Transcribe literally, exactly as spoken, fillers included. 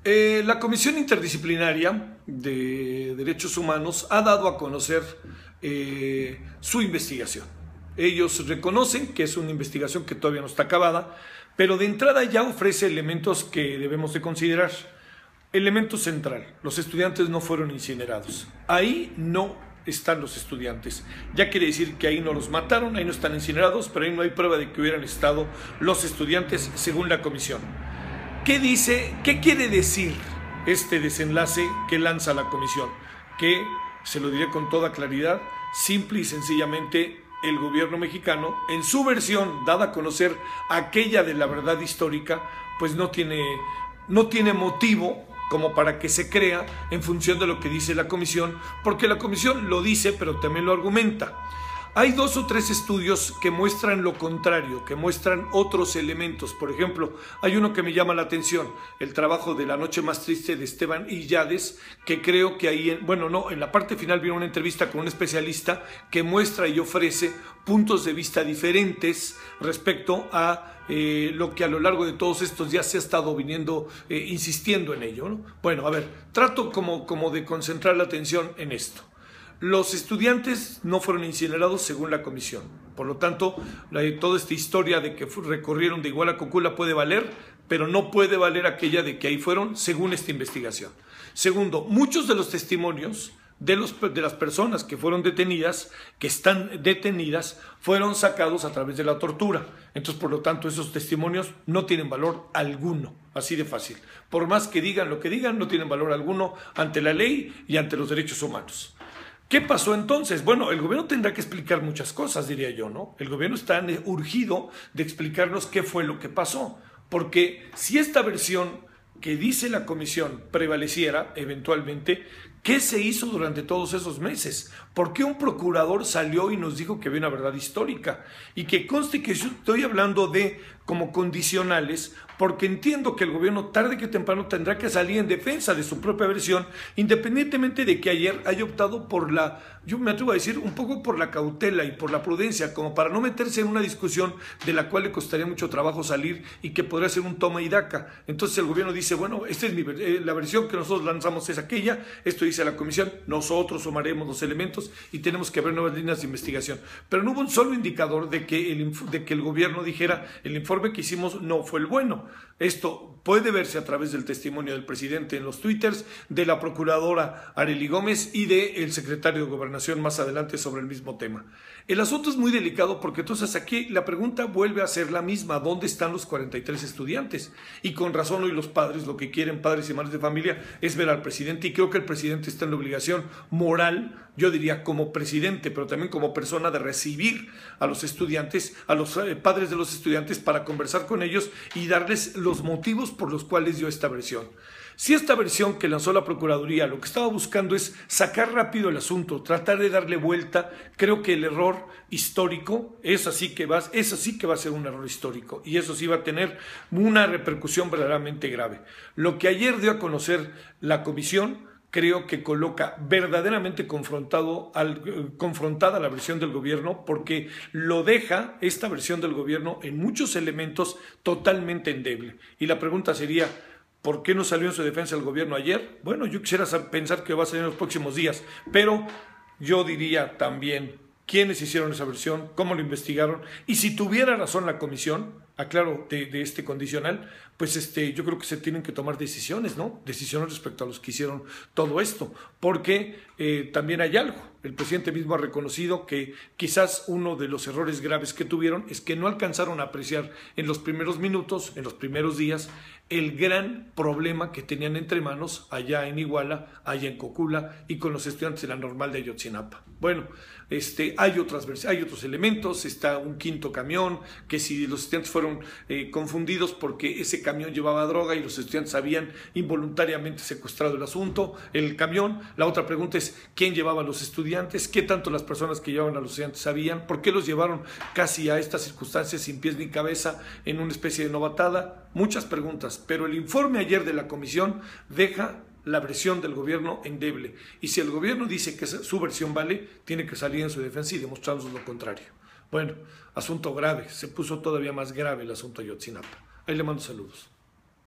Eh, la Comisión Interdisciplinaria de Derechos Humanos ha dado a conocer eh, su investigación. Ellos reconocen que es una investigación que todavía no está acabada, pero de entrada ya ofrece elementos que debemos de considerar. Elemento central: los estudiantes no fueron incinerados. Ahí no están los estudiantes. Ya quiere decir que ahí no los mataron, ahí no están incinerados, pero ahí no hay prueba de que hubieran estado los estudiantes, según la comisión. ¿Qué dice, qué quiere decir este desenlace que lanza la comisión? Que, se lo diré con toda claridad, simple y sencillamente el gobierno mexicano, en su versión dada a conocer, aquella de la verdad histórica, pues no tiene, no tiene motivo como para que se crea en función de lo que dice la comisión, porque la comisión lo dice, pero también lo argumenta. Hay dos o tres estudios que muestran lo contrario, que muestran otros elementos. Por ejemplo, hay uno que me llama la atención, el trabajo de La noche más triste de Esteban Illades, que creo que ahí, bueno, no, en la parte final viene una entrevista con un especialista que muestra y ofrece puntos de vista diferentes respecto a eh, lo que a lo largo de todos estos días se ha estado viniendo eh, insistiendo en ello, ¿no? Bueno, a ver, trato como, como de concentrar la atención en esto. Los estudiantes no fueron incinerados según la comisión. Por lo tanto, la, toda esta historia de que recorrieron de Iguala a Cocula puede valer, pero no puede valer aquella de que ahí fueron según esta investigación. Segundo, muchos de los testimonios de, los, de las personas que fueron detenidas, que están detenidas, fueron sacados a través de la tortura. Entonces, por lo tanto, esos testimonios no tienen valor alguno. Así de fácil. Por más que digan lo que digan, no tienen valor alguno ante la ley y ante los derechos humanos. ¿Qué pasó entonces? Bueno, el gobierno tendrá que explicar muchas cosas, diría yo, ¿no? El gobierno está urgido de explicarnos qué fue lo que pasó, porque si esta versión que dice la comisión prevaleciera eventualmente, ¿qué se hizo durante todos esos meses? ¿Por qué un procurador salió y nos dijo que había una verdad histórica? Y que conste que yo estoy hablando de como condicionales, porque entiendo que el gobierno tarde que temprano tendrá que salir en defensa de su propia versión, independientemente de que ayer haya optado por la, yo me atrevo a decir, un poco por la cautela y por la prudencia, como para no meterse en una discusión de la cual le costaría mucho trabajo salir y que podría ser un toma y daca. Entonces el gobierno dice, bueno, esta es mi, eh, la versión que nosotros lanzamos es aquella, esto dice la comisión, nosotros sumaremos los elementos y tenemos que ver nuevas líneas de investigación. Pero no hubo un solo indicador de que el, de que el gobierno dijera, el informe que hicimos no fue el bueno. Esto puede verse a través del testimonio del presidente en los twitters, de la procuradora Arely Gómez y del secretario de Gobernación más adelante sobre el mismo tema. El asunto es muy delicado porque entonces aquí la pregunta vuelve a ser la misma: ¿dónde están los cuarenta y tres estudiantes? Y con razón hoy los padres lo que quieren, padres y madres de familia, es ver al presidente, y creo que el presidente está en la obligación moral, yo diría como presidente, pero también como persona, de recibir a los estudiantes, a los eh, padres de los estudiantes, para conversar con ellos y darles los motivos por los cuales dio esta versión. Si esta versión que lanzó la Procuraduría lo que estaba buscando es sacar rápido el asunto, tratar de darle vuelta, creo que el error histórico, es así que va, es así que va a ser un error histórico, y eso sí va a tener una repercusión verdaderamente grave. Lo que ayer dio a conocer la comisión, creo que coloca verdaderamente confrontado al, confrontada la versión del gobierno, porque lo deja, esta versión del gobierno, en muchos elementos totalmente endeble. Y la pregunta sería, ¿por qué no salió en su defensa el gobierno ayer? Bueno, yo quisiera pensar que va a salir en los próximos días, pero yo diría también quiénes hicieron esa versión, cómo lo investigaron, y si tuviera razón la comisión, aclaro, de, de este condicional, pues este, yo creo que se tienen que tomar decisiones, ¿no? Decisiones respecto a los que hicieron todo esto, porque eh, también hay algo. El presidente mismo ha reconocido que quizás uno de los errores graves que tuvieron es que no alcanzaron a apreciar en los primeros minutos, en los primeros días, el gran problema que tenían entre manos allá en Iguala, allá en Cocula y con los estudiantes de la Normal de Ayotzinapa. Bueno, este, hay, otras, hay otros elementos, está un quinto camión, que si los estudiantes fueron eh, confundidos porque ese camión llevaba droga y los estudiantes habían involuntariamente secuestrado el asunto, el camión. La otra pregunta es, ¿quién llevaba a los estudiantes? ¿Qué tanto las personas que llevaban a los estudiantes sabían? ¿Por qué los llevaron casi a estas circunstancias sin pies ni cabeza en una especie de novatada? Muchas preguntas, pero el informe ayer de la comisión deja la versión del gobierno endeble, y si el gobierno dice que su versión vale, tiene que salir en su defensa y demostrarnos lo contrario. Bueno, asunto grave, se puso todavía más grave el asunto Ayotzinapa. Ahí le mando saludos.